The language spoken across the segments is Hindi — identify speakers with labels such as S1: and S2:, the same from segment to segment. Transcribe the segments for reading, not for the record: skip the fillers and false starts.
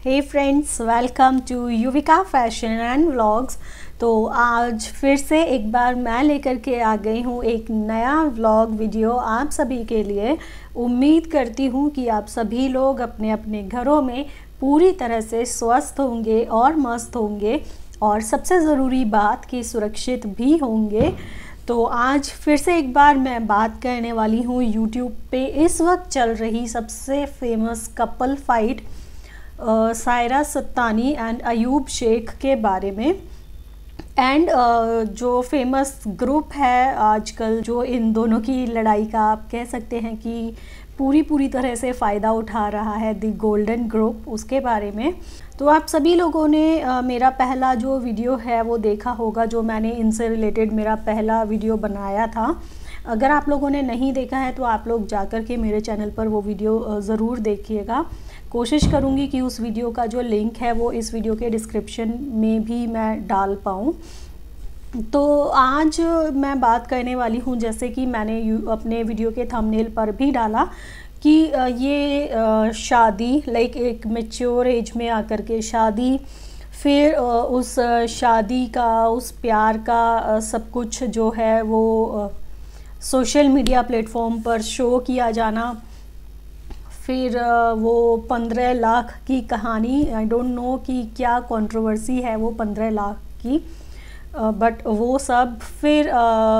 S1: Hey friends, welcome to Yuvika fashion and vlogs. तो आज फिर से एक बार मैं लेकर के आ गई हूँ एक नया व्लॉग वीडियो आप सभी के लिए। उम्मीद करती हूँ कि आप सभी लोग अपने अपने घरों में पूरी तरह से स्वस्थ होंगे और मस्त होंगे, और सबसे ज़रूरी बात कि सुरक्षित भी होंगे। तो आज फिर से एक बार मैं बात करने वाली हूँ यूट्यूब पे इस वक्त चल रही सबसे famous couple fight Saira Sattani and Ayub Shaikh के बारे में। एंड जो फेमस ग्रुप है आजकल जो इन दोनों की लड़ाई का आप कह सकते हैं कि पूरी तरह से फ़ायदा उठा रहा है, द गोल्डन ग्रुप, उसके बारे में। तो आप सभी लोगों ने मेरा पहला जो वीडियो है वो देखा होगा, जो मैंने इनसे रिलेटेड मेरा पहला वीडियो बनाया था। अगर आप लोगों ने नहीं देखा है तो आप लोग जाकर के मेरे चैनल पर वो वीडियो ज़रूर देखिएगा। कोशिश करूँगी कि उस वीडियो का जो लिंक है वो इस वीडियो के डिस्क्रिप्शन में भी मैं डाल पाऊँ। तो आज मैं बात करने वाली हूँ, जैसे कि मैंने अपने वीडियो के थंबनेल पर भी डाला कि ये शादी लाइक एक मैच्योर एज में आकर के शादी, फिर उस शादी का, उस प्यार का सब कुछ जो है वो सोशल मीडिया प्लेटफॉर्म पर शो किया जाना, फिर वो 15 लाख की कहानी। आई डोंट नो कि क्या कंट्रोवर्सी है वो 15 लाख की, बट वो सब, फिर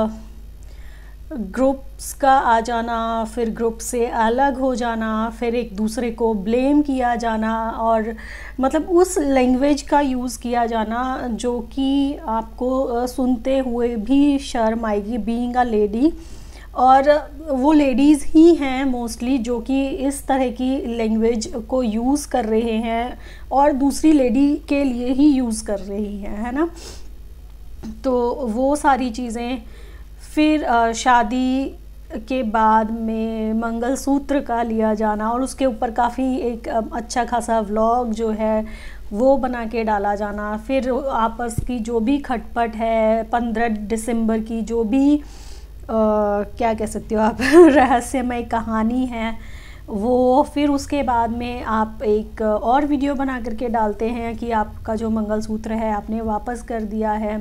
S1: ग्रुप्स का आ जाना, फिर ग्रुप से अलग हो जाना, फिर एक दूसरे को ब्लेम किया जाना, और मतलब उस लैंग्वेज का यूज़ किया जाना जो कि आपको सुनते हुए भी शर्म आएगी, बीइंग अ लेडी। और वो लेडीज़ ही हैं मोस्टली जो कि इस तरह की लैंग्वेज को यूज़ कर रहे हैं और दूसरी लेडी के लिए ही यूज़ कर रही हैं, है ना। तो वो सारी चीज़ें, फिर शादी के बाद में मंगलसूत्र का लिया जाना, और उसके ऊपर काफ़ी एक अच्छा खासा व्लॉग जो है वो बना के डाला जाना, फिर आपस की जो भी खटपट है, 15 दिसंबर की जो भी क्या कह सकते हो आप रहस्यमय कहानी है वो, फिर उसके बाद में आप एक और वीडियो बना करके डालते हैं कि आपका जो मंगलसूत्र है आपने वापस कर दिया है,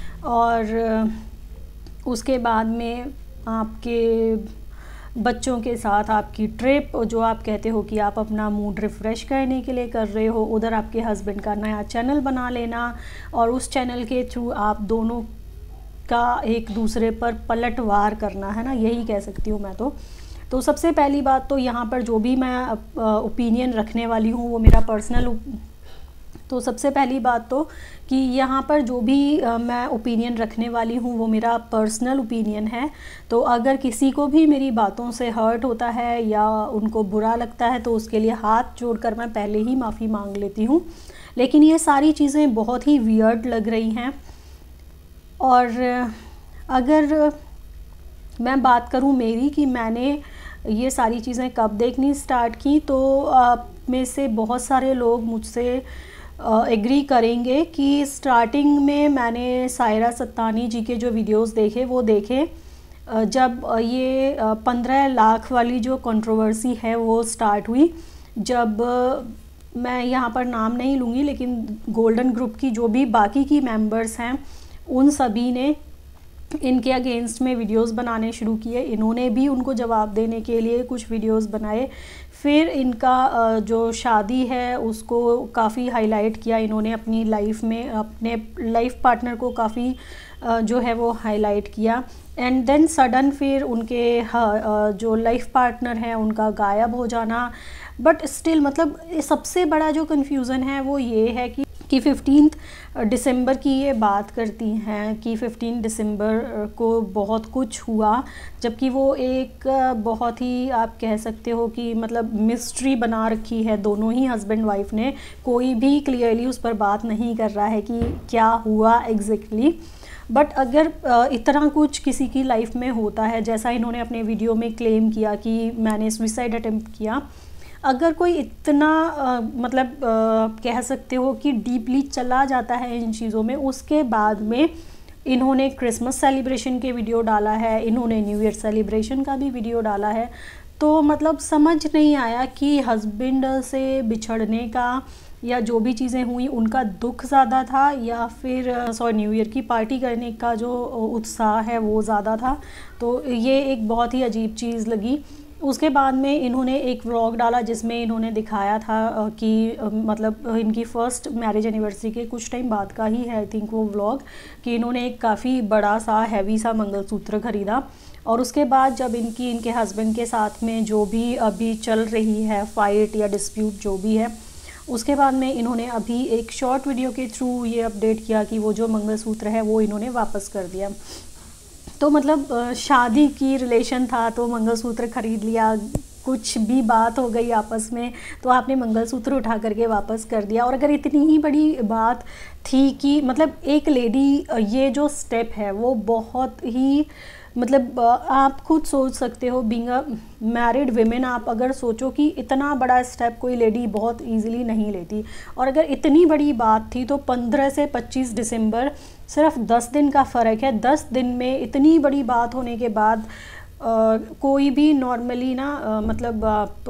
S1: और उसके बाद में आपके बच्चों के साथ आपकी ट्रिप, जो आप कहते हो कि आप अपना मूड रिफ़्रेश करने के लिए कर रहे हो, उधर आपके हस्बैंड का नया चैनल बना लेना और उस चैनल के थ्रू आप दोनों का एक दूसरे पर पलटवार करना, है ना, यही कह सकती हूँ मैं। तो सबसे पहली बात तो यहाँ पर जो भी मैं ओपिनियन रखने वाली हूँ वो मेरा पर्सनल, तो सबसे पहली बात तो कि यहाँ पर जो भी मैं ओपिनियन रखने वाली हूँ वो मेरा पर्सनल ओपिनियन है। तो अगर किसी को भी मेरी बातों से हर्ट होता है या उनको बुरा लगता है तो उसके लिए हाथ जोड़कर मैं पहले ही माफ़ी मांग लेती हूँ। लेकिन ये सारी चीज़ें बहुत ही वियर्ड लग रही हैं। और अगर मैं बात करूं मेरी कि मैंने ये सारी चीज़ें कब देखनी स्टार्ट की, तो आप में से बहुत सारे लोग मुझसे एग्री करेंगे कि स्टार्टिंग में मैंने सायरा सत्तानी जी के जो वीडियोस देखे वो देखे जब ये 15 लाख वाली जो कंट्रोवर्सी है वो स्टार्ट हुई। जब मैं यहाँ पर नाम नहीं लूँगी, लेकिन गोल्डन ग्रुप की जो भी बाकी की मेंबर्स हैं उन सभी ने इनके अगेंस्ट में वीडियोस बनाने शुरू किए। इन्होंने भी उनको जवाब देने के लिए कुछ वीडियोस बनाए। फिर इनका जो शादी है उसको काफ़ी हाईलाइट किया इन्होंने अपनी लाइफ में, अपने लाइफ पार्टनर को काफ़ी जो है वो हाईलाइट किया। एंड देन सडन फिर उनके जो लाइफ पार्टनर है उनका गायब हो जाना। बट स्टिल मतलब सबसे बड़ा जो कन्फ्यूज़न है वो ये है कि 15 दिसंबर की ये बात करती हैं कि 15 दिसंबर को बहुत कुछ हुआ, जबकि वो एक बहुत ही आप कह सकते हो कि मतलब मिस्ट्री बना रखी है दोनों ही हस्बैंड वाइफ ने। कोई भी क्लियरली उस पर बात नहीं कर रहा है कि क्या हुआ एग्जैक्टली। बट अगर इतना कुछ किसी की लाइफ में होता है, जैसा इन्होंने अपने वीडियो में क्लेम किया कि मैंने सुसाइड अटेम्प्ट किया, अगर कोई इतना मतलब कह सकते हो कि डीपली चला जाता है इन चीज़ों में, उसके बाद में इन्होंने क्रिसमस सेलिब्रेशन के वीडियो डाला है, इन्होंने न्यू ईयर सेलिब्रेशन का भी वीडियो डाला है, तो मतलब समझ नहीं आया कि हस्बैंड से बिछड़ने का या जो भी चीज़ें हुई उनका दुख ज़्यादा था या फिर न्यू ईयर की पार्टी करने का जो उत्साह है वो ज़्यादा था। तो ये एक बहुत ही अजीब चीज़ लगी। उसके बाद में इन्होंने एक व्लॉग डाला जिसमें इन्होंने दिखाया था कि मतलब इनकी फ़र्स्ट मैरिज एनिवर्सरी के कुछ टाइम बाद का ही है आई थिंक वो व्लॉग, कि इन्होंने एक काफ़ी बड़ा सा हैवी सा मंगलसूत्र ख़रीदा। और उसके बाद जब इनके हस्बैंड के साथ में जो भी अभी चल रही है फ़ाइट या डिस्प्यूट जो भी है, उसके बाद में इन्होंने अभी एक शॉर्ट वीडियो के थ्रू ये अपडेट किया कि वो जो मंगलसूत्र है वो इन्होंने वापस कर दिया। तो मतलब शादी की रिलेशन था तो मंगलसूत्र ख़रीद लिया, कुछ भी बात हो गई आपस में तो आपने मंगलसूत्र उठा करके वापस कर दिया। और अगर इतनी ही बड़ी बात थी कि मतलब एक लेडी ये जो स्टेप है वो बहुत ही मतलब आप खुद सोच सकते हो बीइंग अ मैरिड विमेन, आप अगर सोचो कि इतना बड़ा स्टेप कोई लेडी बहुत इजीली नहीं लेती। और अगर इतनी बड़ी बात थी तो 15 से 25 दिसंबर सिर्फ 10 दिन का फ़र्क है। 10 दिन में इतनी बड़ी बात होने के बाद कोई भी नॉर्मली ना मतलब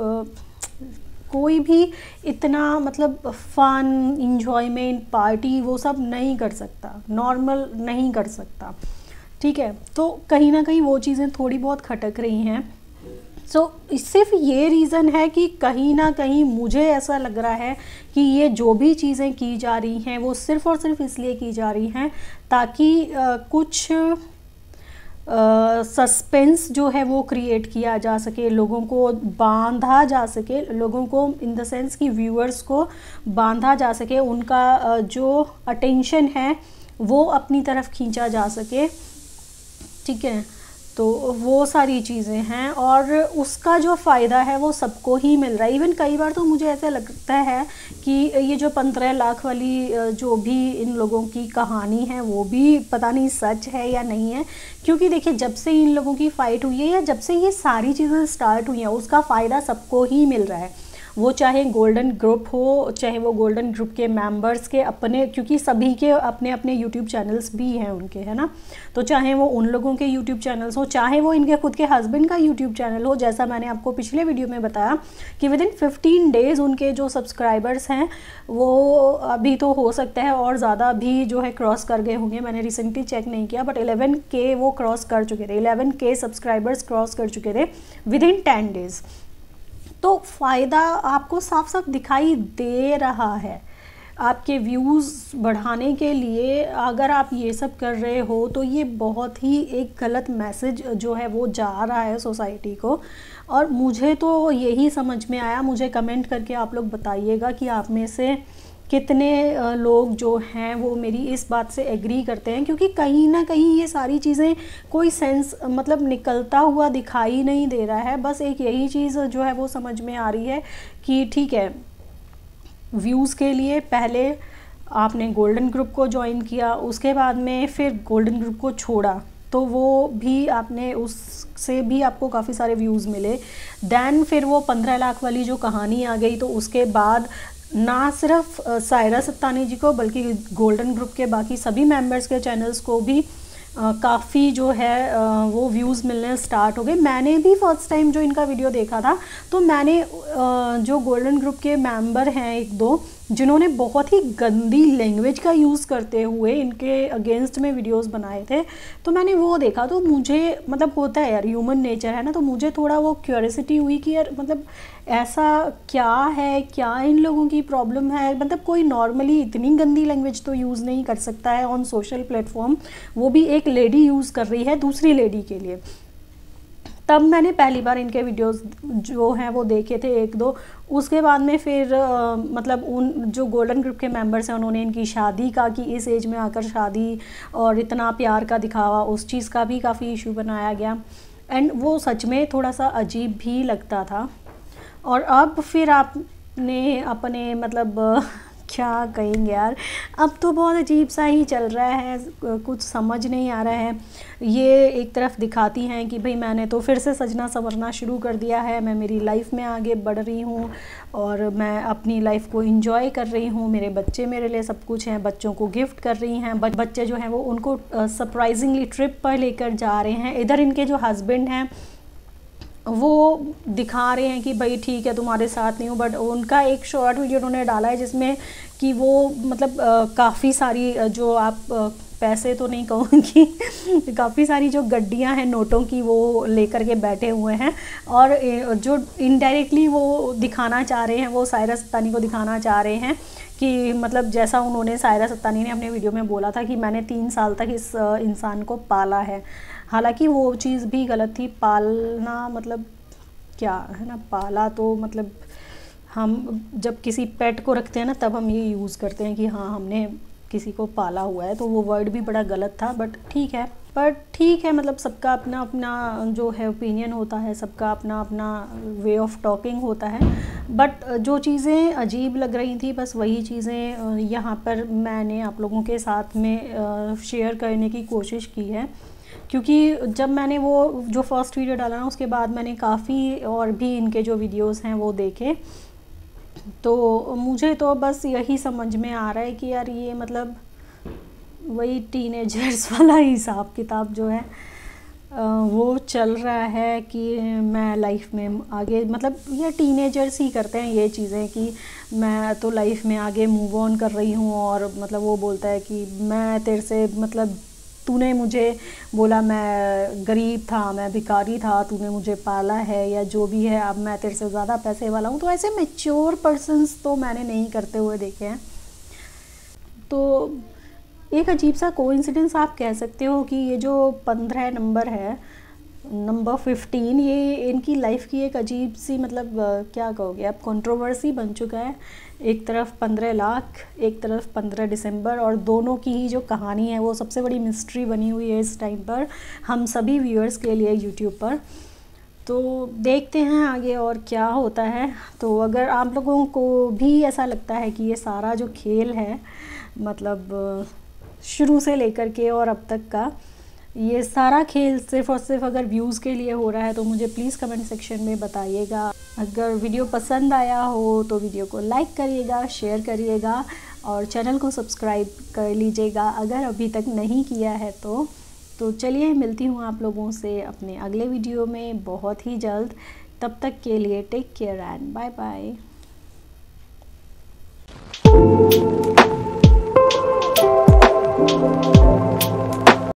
S1: कोई भी इतना मतलब फ़न इंजॉयमेंट पार्टी वो सब नहीं कर सकता, नॉर्मल नहीं कर सकता, ठीक है। तो कहीं ना कहीं वो चीज़ें थोड़ी बहुत खटक रही हैं। सिर्फ ये रीज़न है कि कहीं ना कहीं मुझे ऐसा लग रहा है कि ये जो भी चीज़ें की जा रही हैं वो सिर्फ़ और सिर्फ इसलिए की जा रही हैं ताकि कुछ सस्पेंस जो है वो क्रिएट किया जा सके, लोगों को बांधा जा सके, लोगों को इन द सेंस कि व्यूअर्स को बांधा जा सके, उनका जो अटेंशन है वो अपनी तरफ खींचा जा सके, ठीक है। तो वो सारी चीज़ें हैं और उसका जो फ़ायदा है वो सबको ही मिल रहा है। इवन कई बार तो मुझे ऐसा लगता है कि ये जो 15 लाख वाली जो भी इन लोगों की कहानी है वो भी पता नहीं सच है या नहीं है, क्योंकि देखिए जब से इन लोगों की फ़ाइट हुई है या जब से ये सारी चीज़ें स्टार्ट हुई हैं उसका फ़ायदा सबको ही मिल रहा है। वो चाहे गोल्डन ग्रुप हो, चाहे वो गोल्डन ग्रुप के मेंबर्स के अपने, क्योंकि सभी के अपने अपने यूट्यूब चैनल्स भी हैं उनके, है ना। तो चाहे वो उन लोगों के यूट्यूब चैनल्स हो, चाहे वो इनके खुद के हस्बैंड का यूट्यूब चैनल हो, जैसा मैंने आपको पिछले वीडियो में बताया कि विदिन 15 डेज़ उनके जो सब्सक्राइबर्स हैं वो अभी तो हो सकता है और ज़्यादा भी जो है क्रॉस कर गए होंगे, मैंने रिसेंटली चेक नहीं किया, बट 11K वो क्रॉस कर चुके थे, 11K सब्सक्राइबर्स क्रॉस कर चुके थे विदिन 10 डेज़। तो फ़ायदा आपको साफ साफ दिखाई दे रहा है। आपके व्यूज़ बढ़ाने के लिए अगर आप ये सब कर रहे हो तो ये बहुत ही एक गलत मैसेज जो है वो जा रहा है सोसाइटी को। और मुझे तो यही समझ में आया, मुझे कमेंट करके आप लोग बताइएगा कि आप में से कितने लोग जो हैं वो मेरी इस बात से एग्री करते हैं, क्योंकि कहीं ना कहीं ये सारी चीज़ें कोई सेंस मतलब निकलता हुआ दिखाई नहीं दे रहा है। बस एक यही चीज़ जो है वो समझ में आ रही है कि ठीक है, व्यूज़ के लिए पहले आपने गोल्डन ग्रुप को ज्वाइन किया, उसके बाद में फिर गोल्डन ग्रुप को छोड़ा तो वो भी आपने उससे भी आपको काफ़ी सारे व्यूज़ मिले। दैन फिर वो 15 लाख वाली जो कहानी आ गई तो उसके बाद ना सिर्फ सायरा सत्तानी जी को बल्कि गोल्डन ग्रुप के बाकी सभी मेंबर्स के चैनल्स को भी काफ़ी जो है वो व्यूज़ मिलने स्टार्ट हो गए। मैंने भी फर्स्ट टाइम जो इनका वीडियो देखा था तो मैंने जो गोल्डन ग्रुप के मेंबर हैं एक दो जिन्होंने बहुत ही गंदी लैंग्वेज का यूज़ करते हुए इनके अगेंस्ट में वीडियोस बनाए थे, तो मैंने वो देखा तो मुझे मतलब होता है यार, ह्यूमन नेचर है ना, तो मुझे थोड़ा वो क्यूरियोसिटी हुई कि यार मतलब ऐसा क्या है, क्या इन लोगों की प्रॉब्लम है। मतलब कोई नॉर्मली इतनी गंदी लैंग्वेज तो यूज़ नहीं कर सकता है ऑन सोशल प्लेटफॉर्म, वो भी एक लेडी यूज़ कर रही है दूसरी लेडी के लिए। तब मैंने पहली बार इनके वीडियोस जो हैं वो देखे थे एक दो। उसके बाद में फिर मतलब उन जो गोल्डन ग्रुप के मेंबर्स हैं उन्होंने इनकी शादी का कि इस एज में आकर शादी और इतना प्यार का दिखावा, उस चीज़ का भी काफ़ी इशू बनाया गया एंड वो सच में थोड़ा सा अजीब भी लगता था। और अब फिर आपने अपने मतलब क्या कहेंगे यार, अब तो बहुत अजीब सा ही चल रहा है, कुछ समझ नहीं आ रहा है। ये एक तरफ दिखाती हैं कि भाई मैंने तो फिर से सजना संवरना शुरू कर दिया है, मैं मेरी लाइफ में आगे बढ़ रही हूँ और मैं अपनी लाइफ को एंजॉय कर रही हूँ, मेरे बच्चे मेरे लिए सब कुछ हैं, बच्चों को गिफ्ट कर रही हैं, बच्चे जो हैं वो उनको सरप्राइजिंगली ट्रिप पर लेकर जा रहे हैं। इधर इनके जो हस्बैंड हैं वो दिखा रहे हैं कि भाई ठीक है तुम्हारे साथ नहीं हूँ, बट उनका एक शॉर्ट वीडियो उन्होंने डाला है जिसमें कि वो मतलब काफ़ी सारी जो आप पैसे तो नहीं कहूँगी काफ़ी सारी जो गड्डियाँ हैं नोटों की वो लेकर के बैठे हुए हैं, और जो इनडायरेक्टली वो दिखाना चाह रहे हैं, वो सायरा सत्तानी को दिखाना चाह रहे हैं कि मतलब जैसा उन्होंने, सायरा सत्तानी ने अपने वीडियो में बोला था कि मैंने 3 साल तक इस इंसान को पाला है। हालांकि वो चीज़ भी गलत थी। पालना मतलब क्या है ना, पाला तो मतलब हम जब किसी पेट को रखते हैं ना तब हम ये यूज़ करते हैं कि हाँ हमने किसी को पाला हुआ है, तो वो वर्ड भी बड़ा गलत था, बट ठीक है। मतलब सबका अपना अपना जो है ओपिनियन होता है, सबका अपना अपना वे ऑफ टॉकिंग होता है। बट जो चीज़ें अजीब लग रही थी बस वही चीज़ें यहाँ पर मैंने आप लोगों के साथ में शेयर करने की कोशिश की है, क्योंकि जब मैंने वो जो फर्स्ट वीडियो डाला ना उसके बाद मैंने काफ़ी और भी इनके जो वीडियोस हैं वो देखे, तो मुझे तो बस यही समझ में आ रहा है कि यार ये मतलब वही टीनेजर्स वाला हिसाब किताब जो है वो चल रहा है कि मैं लाइफ में आगे, मतलब ये टीनेजर्स ही करते हैं ये चीज़ें कि मैं तो लाइफ में आगे मूव ऑन कर रही हूँ, और मतलब वो बोलता है कि मैं तेरे से मतलब तूने मुझे बोला मैं गरीब था, मैं भिखारी था, तूने मुझे पाला है या जो भी है, अब मैं तेरे से ज़्यादा पैसे वाला हूँ। तो ऐसे मैच्योर पर्सन्स तो मैंने नहीं करते हुए देखे हैं। तो एक अजीब सा कोइंसिडेंस आप कह सकते हो कि ये जो 15 नंबर है, नंबर 15, ये इनकी लाइफ की एक अजीब सी मतलब क्या कहोगे अब, कंट्रोवर्सी बन चुका है। एक तरफ 15 लाख, एक तरफ 15 दिसंबर, और दोनों की ही जो कहानी है वो सबसे बड़ी मिस्ट्री बनी हुई है इस टाइम पर हम सभी व्यूअर्स के लिए यूट्यूब पर। तो देखते हैं आगे और क्या होता है। तो अगर आप लोगों को भी ऐसा लगता है कि ये सारा जो खेल है मतलब शुरू से लेकर के और अब तक का ये सारा खेल सिर्फ़ और सिर्फ अगर व्यूज़ के लिए हो रहा है, तो मुझे प्लीज़ कमेंट सेक्शन में बताइएगा। अगर वीडियो पसंद आया हो तो वीडियो को लाइक करिएगा, शेयर करिएगा और चैनल को सब्सक्राइब कर लीजिएगा अगर अभी तक नहीं किया है तो चलिए मिलती हूँ आप लोगों से अपने अगले वीडियो में बहुत ही जल्द। तब तक के लिए take care and bye bye.